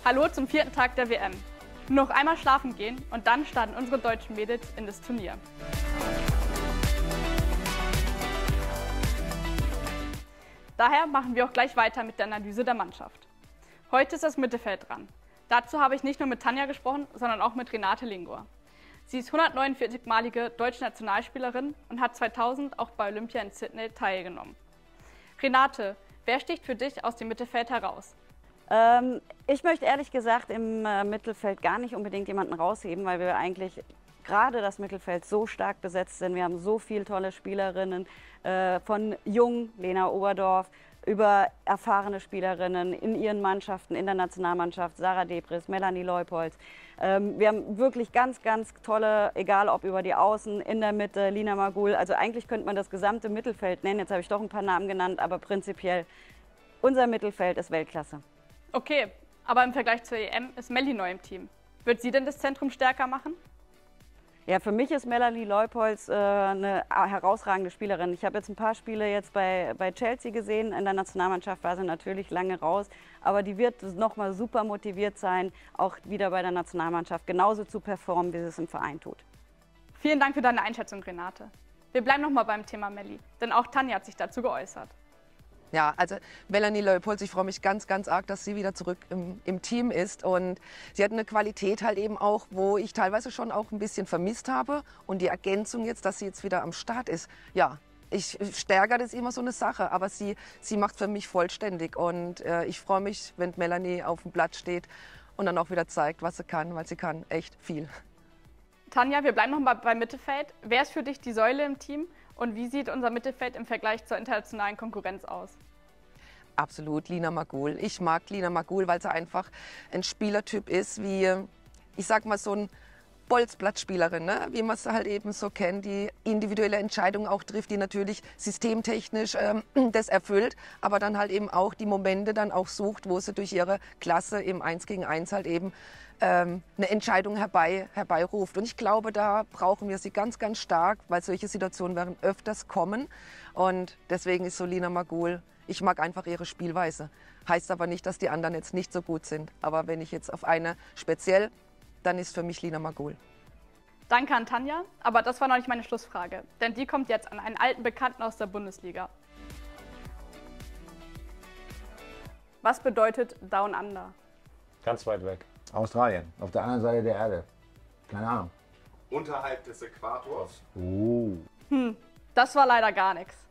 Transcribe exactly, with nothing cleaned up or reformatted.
Hallo zum vierten Tag der W M. Nur noch einmal schlafen gehen und dann starten unsere deutschen Mädels in das Turnier. Daher machen wir auch gleich weiter mit der Analyse der Mannschaft. Heute ist das Mittelfeld dran. Dazu habe ich nicht nur mit Tanja gesprochen, sondern auch mit Renate Lingor. Sie ist hundertneunundvierzigmalige deutsche Nationalspielerin und hat zweitausend auch bei Olympia in Sydney teilgenommen. Renate, wer sticht für dich aus dem Mittelfeld heraus? Ähm, ich möchte ehrlich gesagt im äh, Mittelfeld gar nicht unbedingt jemanden rausheben, weil wir eigentlich gerade das Mittelfeld so stark besetzt sind. Wir haben so viele tolle Spielerinnen, äh, von jung, Lena Oberdorf, über erfahrene Spielerinnen in ihren Mannschaften, in der Nationalmannschaft, Sarah Debris, Melanie Leupolz. Ähm, wir haben wirklich ganz, ganz tolle, egal ob über die Außen, in der Mitte, Lina Magul. Also eigentlich könnte man das gesamte Mittelfeld nennen. Jetzt habe ich doch ein paar Namen genannt, aber prinzipiell unser Mittelfeld ist Weltklasse. Okay, aber im Vergleich zur E M ist Melli neu im Team. Wird sie denn das Zentrum stärker machen? Ja, für mich ist Melanie Leupolz äh, eine herausragende Spielerin. Ich habe jetzt ein paar Spiele jetzt bei, bei Chelsea gesehen. In der Nationalmannschaft war sie natürlich lange raus. Aber die wird nochmal super motiviert sein, auch wieder bei der Nationalmannschaft genauso zu performen, wie sie es im Verein tut. Vielen Dank für deine Einschätzung, Renate. Wir bleiben nochmal beim Thema Melli, denn auch Tanja hat sich dazu geäußert. Ja, also Melanie Leupolz, ich freue mich ganz, ganz arg, dass sie wieder zurück im, im Team ist. Und sie hat eine Qualität halt eben auch, wo ich teilweise schon auch ein bisschen vermisst habe. Und die Ergänzung jetzt, dass sie jetzt wieder am Start ist, ja, ich stärke, das ist immer so eine Sache, aber sie, sie macht für mich vollständig. Und äh, ich freue mich, wenn Melanie auf dem Blatt steht und dann auch wieder zeigt, was sie kann, weil sie kann echt viel. Tanja, wir bleiben noch mal beim Mittelfeld. Wer ist für dich die Säule im Team und wie sieht unser Mittelfeld im Vergleich zur internationalen Konkurrenz aus? Absolut, Lina Magul. Ich mag Lina Magul, weil sie einfach ein Spielertyp ist, wie, ich sag mal, so ein Bolzblattspielerin, ne? Wie man es halt eben so kennt, die individuelle Entscheidungen auch trifft, die natürlich systemtechnisch ähm, das erfüllt, aber dann halt eben auch die Momente dann auch sucht, wo sie durch ihre Klasse im Eins gegen Eins halt eben ähm, eine Entscheidung herbei, herbeiruft. Und ich glaube, da brauchen wir sie ganz, ganz stark, weil solche Situationen werden öfters kommen. Und deswegen ist so Lina Magul, ich mag einfach ihre Spielweise. Heißt aber nicht, dass die anderen jetzt nicht so gut sind. Aber wenn ich jetzt auf eine speziell, dann ist für mich Lina Magul. Danke an Tanja, aber das war noch nicht meine Schlussfrage, denn die kommt jetzt an einen alten Bekannten aus der Bundesliga. Was bedeutet Down Under? Ganz weit weg. Australien, auf der anderen Seite der Erde. Keine Ahnung. Unterhalb des Äquators. Oh. Hm, das war leider gar nichts.